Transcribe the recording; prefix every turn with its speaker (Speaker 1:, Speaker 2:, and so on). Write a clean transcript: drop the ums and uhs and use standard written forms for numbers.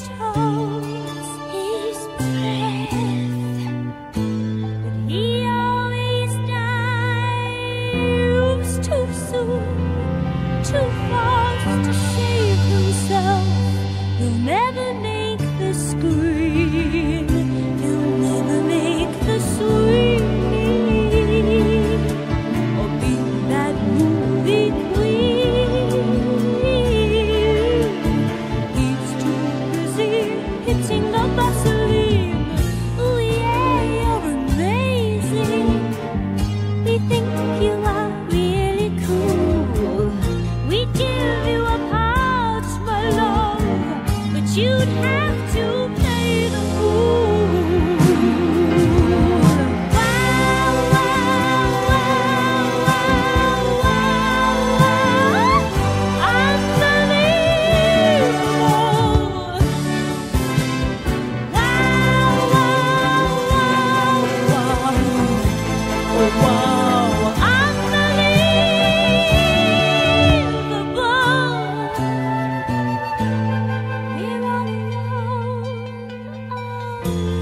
Speaker 1: holds his breath, but he always dies too soon, too fast to save himself. He'll never make the screen, he'll never make the screen, or be that movie queen. He's too busy hitting the Vaseline. Oh yeah, you're amazing. We think you are really cool. We'd give you a pouch, my love, but you'd have to play the fool. Wow, wow, wow, wow, wow, unbelievable. Wow, wow, wow, wow, unbelievable. We're all alone.